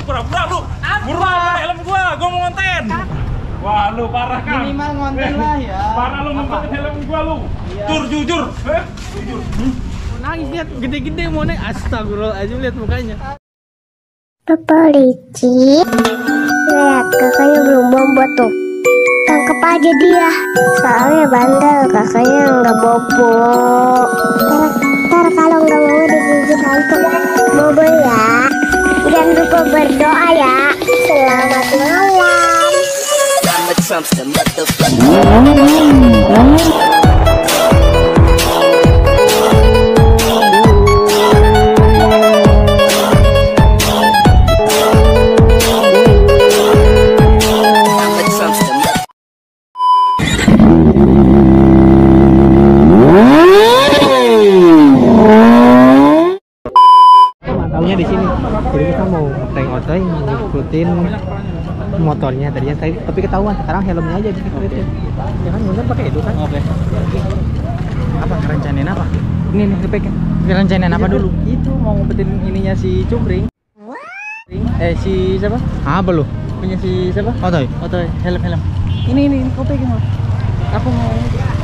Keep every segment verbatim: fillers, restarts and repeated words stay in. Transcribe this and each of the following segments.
pura-pura lu. Buruan helm gua, gua mau ngonten. Wah, lu parah kan? Minimal ngonten lah ya. Parah lu ngomongin helm gua lu. Iya. Jur, jujur. Eh? Jujur. Hmm? Nangis lihat gede-gede mau naik. Astagfirullahaladzim, lihat mukanya. Papa licik. Lihat kakaknya belum bobo tuh. Tangkap aja dia. Soalnya bandel kakaknya nggak bobo. Ntar, ntar kalau nggak mau digigit hantu bobo ya. Jangan lupa berdoa ya. Selamat malam. Mantaunya di sini. Jadi kita mau ngeprank Otoy, ngikutin motornya tadinya tadi, tapi ketahuan sekarang helmnya aja diikutin. Ya kan bener pakai itu kan? Oke. Apa rencanain apa? Ini nih repekin. Rencanain apa dulu? Itu mau ngumpetin ininya si Cumbring. Eh si siapa? Apa lu? Punya si siapa? Otoy. Otoy, helm-helm. Ini ini kau pegang. Aku mau.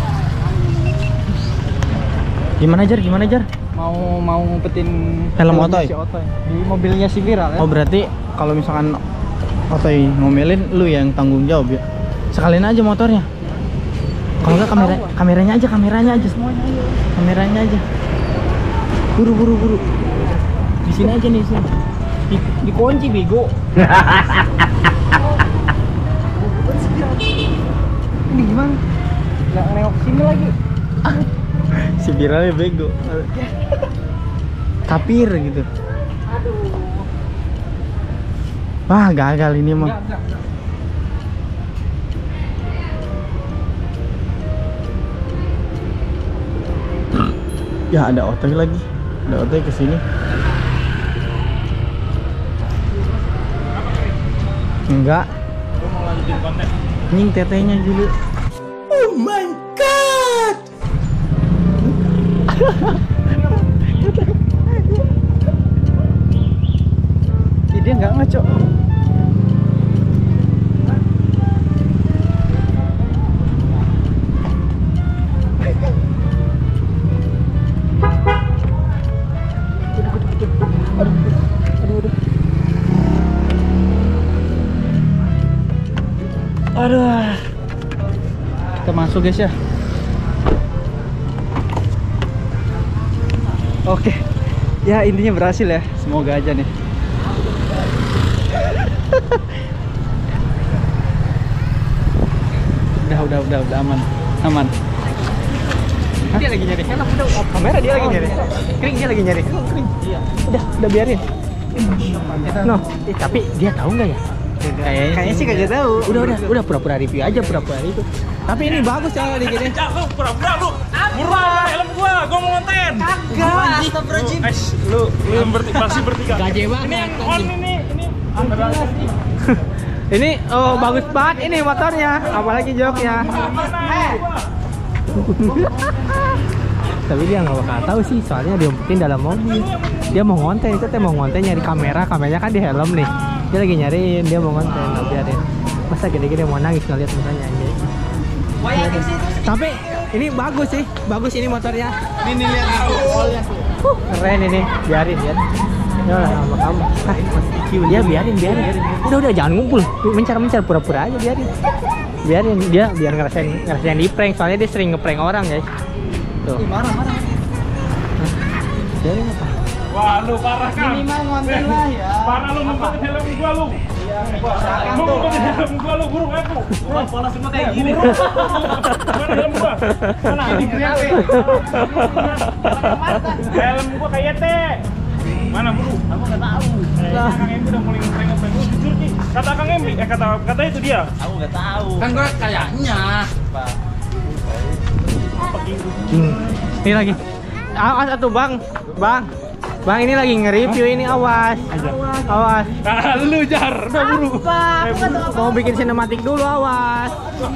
Gimana Jar? Gimana Jar? Mau mau ngumpetin helm Otoy. Si Otoy di mobilnya si Viral ya. Oh berarti kalau misalkan Otoy ngomelin, lu yang tanggung jawab ya. Sekalian aja motornya. Kalau enggak kamera, kameranya aja, kameranya aja semuanya aja. Kameranya aja. Buru buru buru. Di sini aja nih, sini. Di, dikunci bego. Ini gimana? Nggak nengok sini lagi. Si Viralnya bego. Kapir gitu. Aduh. Wah, gagal ini mah. Enggak, enggak, enggak. Ya ada Otoy lagi. Ada Otoy kesini. Enggak. Gua mau lanjutin konten. Nying tetenya dulu. Oh my god. Ih, dia nggak ngaco. Aduh. Kita masuk guys ya. Oke. Ya intinya berhasil ya. Semoga aja nih. udah udah udah udah aman. Aman. Hah? Dia lagi nyari. Udah, udah, kamera dia lagi nyari. Kering dia lagi nyari. Kering. Iya. Udah, udah biarin. No, eh, tapi dia tahu nggak ya? Kayaknya, kayaknya sih kagak tahu. Udah udah udah pura-pura review aja, pura-pura itu. Tapi ini bagus ya di gini. Lu pura-pura lu. Buruan helm gua, gua mau ngonten. Kagak, astagfirullahaladzim. Eh, lu lu yang berti pasti bertiga. Gaje banget. Ini yang on ini, ini. Ini oh bagus banget ini motornya, apalagi joknya. Tapi dia nggak bakal tahu sih, soalnya dia mungkin dalam mobil. Dia mau ngonten, itu teh mau ngonten nyari kamera, kameranya kan di helm nih. Dia lagi nyariin, dia mau ngonten, nggak biarin. Masa gede-gede mau nangis ngeliat mukanya anjing. Tapi ini bagus sih, bagus ini motornya. Ini lihat jempolnya. Uh, keren ini, biarin ya. Ya lah sama kamu. Ah, ya biarin, biarin. Udah udah jangan ngumpul, mencar-mencar pura-pura aja biarin. Biarin dia biar ngerasain ngerasain di prank, soalnya dia sering ngeprank orang guys. Tuh. Marah marah. Biarin apa? Wah, lu parah kan? Minimal ngonten lah ya. Parah lu ngumpetin helm gua lu. Iya, gua ngumpetin helm gua lu, buru aku. Gua pola semua kayak gini. Mana helm gua? Mana ini kreatif. Helm gua kayak teh. Mana buru? Aku nggak tahu. Eh, Kang Embi udah mulai ngeprank-ngeprank. Lu jujur Ki. Kata Kang Embi, eh kata kata itu dia. Aku nggak tahu. Kan gua kayaknya. Hmm. Ini lagi. Awas atuh Bang. Bang. Bang ini lagi nge-review ini, awas. Awas. Nah, lu Jar, udah buru. Apa? Eh, mau bikin sinematik dulu, awas.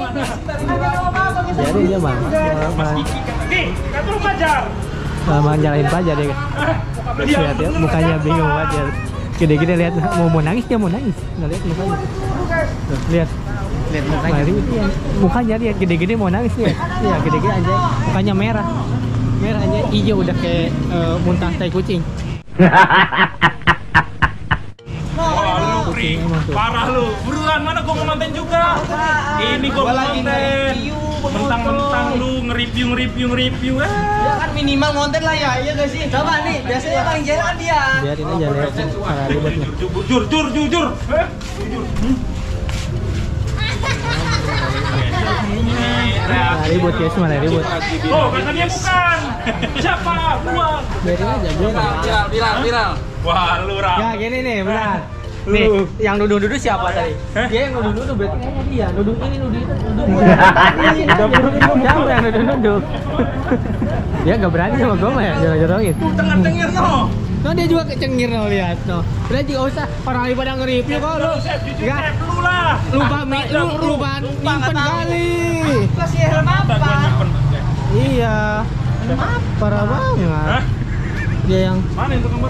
Jadi dia Bang. Mas Kiki, Ki, kata lu Jar. Sama nyalain Pajar deh. Dia Lihat ya, mukanya bingung banget ya. Gede-gede lihat mau mau nangis dia mau nangis. Nggak lihat mukanya. Tuh, lihat. Lihat Nah, mukanya. ribut dia. Mukanya lihat gede-gede mau nangis dia. Iya, gede-gede aja. Mukanya merah. Merah aja hijau udah kayak eh, muntah tai kucing. Wah, lu Pri. emang tuh. Parah lu. Buruan mana gua mau nonton juga. Ini gua mau nonton. Mentang-mentang lu nge-review nge-review nge-review. Eh. Ya kan minimal ngonten lah ya, iya gak sih? Coba nih, biasanya paling jalan kan dia. Biarin aja lihat malah ributnya. Jujur, jujur, jujur. Eh, jujur. Malah ribut guys, malah ribut. Oh, kata dia bukan. Siapa? Gua. Biarin aja, biarin. Viral, viral, viral. Wah, lu Ram. Ya gini nih, benar. Nih, yang nuduh-nuduh siapa tadi? Hah? Dia yang nuduh-nuduh berarti kayaknya dia. Nuduh ini, nuduh itu, nuduh. Siapa yang nuduh-nuduh? Dia gak berani sama gue mah ya, jorok-jorokin. Tengah-tengah no. No, dia juga kecengir no, lihat no. Udah juga usah orang lagi pada nge-review kok lu. Jujur, Enggak. Sep, lu lah. Lupa mi, lu lupa nyimpen kali. Kasih helm apa? Iya. Parah banget. Hah? Dia yang Mana itu nomor?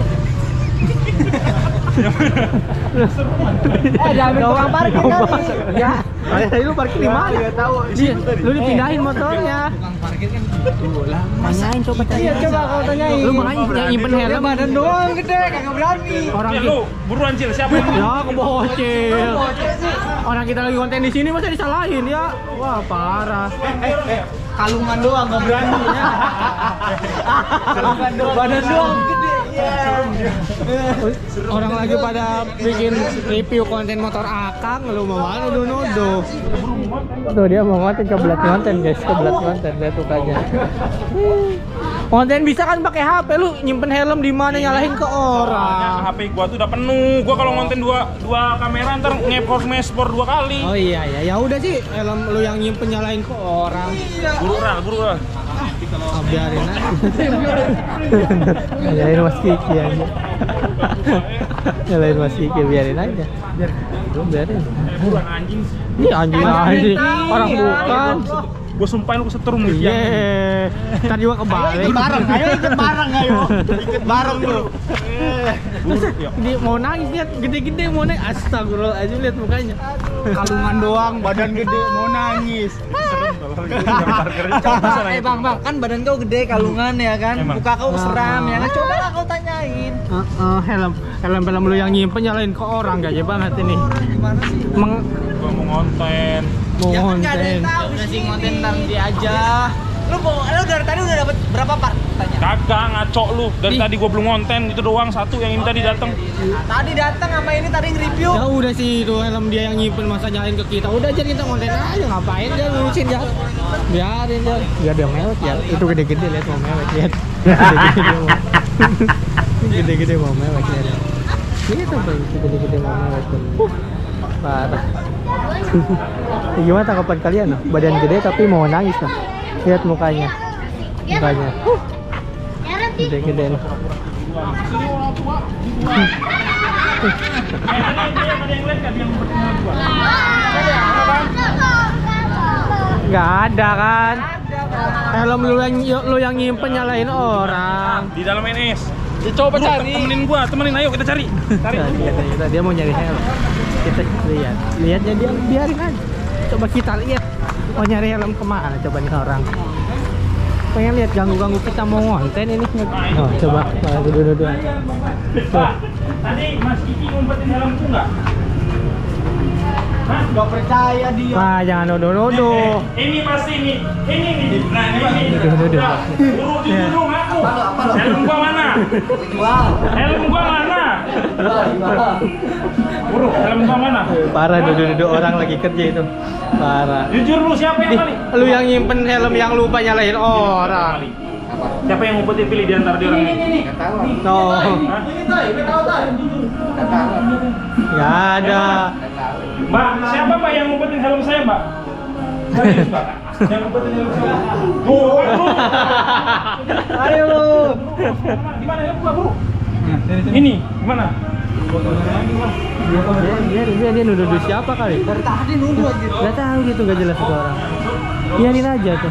Eh, jangan tukang parkir kali. Ya, tadi lu parkir di mana? Enggak tahu. Lu dipindahin motornya. Tukang parkir kan Tanyain coba tanya. Iya, coba kau tanyain. Lu makanya yang nyimpen helm badan doang gede, kagak berani. orang Ya kita. lu, buruan Cil, siapa yang Ya, kebocil. Orang kita lagi konten di sini masa disalahin ya. Wah, parah. Kalungan doang gak berani ya. Kalungan doang. Badan doang gede. Orang lagi pada bikin review konten motor akang, lu mau mana nuduh-nuduh. Tuh dia mau konten kebelat konten guys, kebelat konten lihat tukanya. Konten bisa kan pakai H P, lu nyimpen helm di mana nyalahin ke orang. H P gua tuh udah penuh. Gua kalau ngonten dua dua kamera ntar nge-force mespor dua kali. Oh iya ya, ya udah sih helm lu yang nyimpen nyalain ke orang. Buru lah, buru lah. Oh, biarin aja. Nyalain Mas Kiki aja. Nyalain Mas Kiki biarin aja. Biar belum biarin. Buruan anjing. Ini anjing anjing. Orang bukan. Gua sumpahin lu kesetrum nih. Iya. Ntar juga kebalik. Bareng, ayo ikut bareng ayo. Ikut bareng lu. Buru, ya. Dia mau nangis lihat gede-gede mau nangis. Astagfirullahaladzim lihat mukanya. Kalungan doang, badan gede mau nangis. Eh bang, bang, kan badan kau gede, kalungan ya kan? Emang? Muka kau seram ya kan? Coba lah kau tanyain. Heeh, helm helm helm lu yang nyimpen nyalain ke orang gak banget ini. Gimana sih? Meng Gua mau ngonten. mau Ya kan gak ada konten. yang tahu udah sih konten ntar dia aja. Lu mau, lu dari tadi udah dapat berapa part? Tanya. Kagak ngaco lu. Dari Ih. tadi gua belum ngonten itu doang satu yang ini tadi datang. Nah, tadi datang sama ini tadi nge-review. Ya udah sih itu helm dia yang nyimpen masa nyalain ke kita. Udah jadi kita konten aja ngapain dia ngurusin ya. Biarin dia. Biar dia mewek ya. Itu gede-gede lihat mau mewek lihat. Gede-gede dia mau. Gede-gede mau mewek lihat. Gitu bang, gede-gede mau mewek tuh. Parah. Gimana tanggapan kalian? No? Badan gede tapi mau nangis lah. Lihat mukanya. Mukanya. Gede-gede nih. Gak ada kan? Helm lu yang lu yang nyimpen nyalain orang. Di dalam N S. Ya, coba Bro, cari. temenin gua, temenin ayo kita cari. Cari. Nah, dia, dia, dia mau nyari helm. Kita lihat, lihatnya dia biarin aja. Coba kita lihat. Mau nyari helm kemana? Coba nih orang. Pengen lihat ganggu-ganggu kita mau ngonten ini. Oh, coba duduk-duduk. Pak, tadi Mas Kiki ngumpetin helmku enggak? Hah? Gak percaya dia. Wah, jangan nuduh-nuduh. Eh, ini pasti ini. Ini nih. Nah, ini. Duduk, duduk. Nah, Buru dulu ngaku. Helm gua mana? Wow. Helm gua mana? Buru, helm gua mana? Parah duduk-duduk orang lagi kerja itu. Parah. Jujur lu siapa yang Ih, kali? lu yang nyimpen helm yang lupa nyalain orang. Siapa yang ngumpetin pilih di antara dia orang ini? No. Hah? Gak ada. Mbak, siapa Mbak yang ngumpetin helm saya, Mbak? Serius, Mbak? Yang ngumpetin helm saya. Tuh, lu. Ayo lu. Di mana helm gua, Bro? Ini, gimana? Dia, dia, dia, dia nuduh siapa kali? Dari tadi nuduh aja. Gak tahu gitu, gak jelas itu orang. Biarin aja tuh.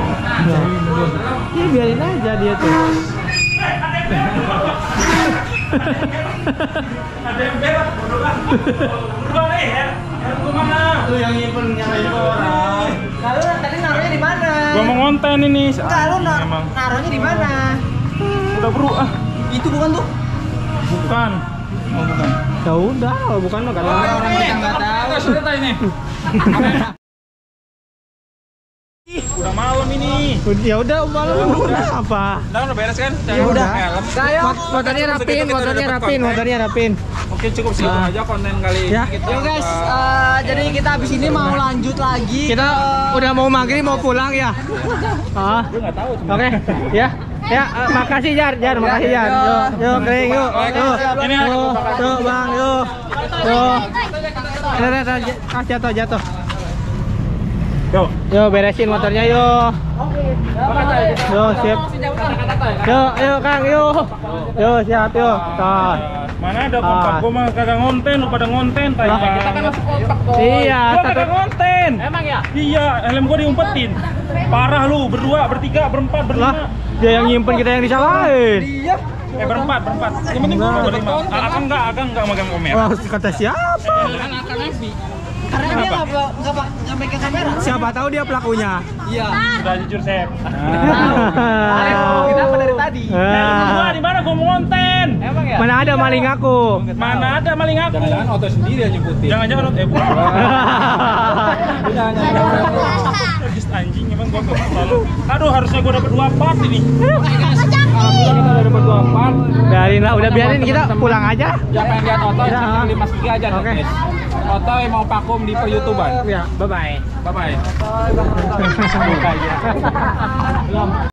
Nah, ya biarin aja dia tuh. Ada yang berak, bodoh lah. Berdua nih, ya. Helm gua mana? Lu yang nyimpen yang lain orang. Lalu tadi naruhnya di mana? Gua mau ngonten ini. Enggak, lu nar Emang. naruhnya di mana? Udah bro, ah. Itu bukan tuh. Bukan. Oh, bukan. Ya udah, kalau bukan mah gak ada. Orang kita nggak tahu. Sudah ini. Udah malam ini. Ya udah, malam udah apa? Udah udah beres kan? Ya udah. Helm. Saya Mot- Motornya rapin, motornya rapin, motornya rapin. Mungkin cukup segitu Nah. aja konten kali Ya. ini. Yo guys, eh, jadi kita habis ini mau lanjut lagi. Kita udah mau maghrib mau pulang ya. Ah. Gue nggak tahu. Oke, ya. Ya, eh, makasih Jar, Jar, makasih Jar. Yuk, yuk, kering yuk. Yuk, Ini yuk, yuk, Bang, yuk. Yuk. Ini, ini, ini, ah, jatuh, jatuh. Yo. Yuk, beresin motornya yuk. Yuk, siap. Yuk, yuk Kang, yuk. Yuk, siap, yuk. Tuh. Mana ada kompak? Ah. Gua mah kagak ngonten, lu pada ngonten tai. Lah. Kita kan masuk kompak. Iya, Gua satu. kagak ngonten. Emang ya? Iya, helm gua diumpetin. Parah lu, berdua, bertiga, berempat, Lah, berlima. dia yang nyimpen kita yang disalahin. Iya. Eh berempat, berempat. Yang penting gua berlima. Akang enggak, Akang enggak megang kamera. Wah, kata siapa? Karena dia nggak nggak nggak nggak pegang kamera. Siapa tahu dia pelakunya. Iya. Udah jujur, Sep. Kita apa dari tadi? Helm gua di mana gua mau ngonten? Emang ya? Mana ada maling aku? Mana ada maling aku? Jangan otot sendiri yang nyebutin. Jangan-jangan eh bukan. Jangan Just anjing emang gua kok selalu. Aduh, harusnya gua dapat dua part ini. Alhamdulillah kita udah dapat dua part. Biarin lah, udah biarin kita pulang aja. Yang pengen lihat Oto Ya. channel Dimas Gigi aja Oke. guys. Oto yang mau vakum di per YouTuber. Ya, bye bye. Bye bye.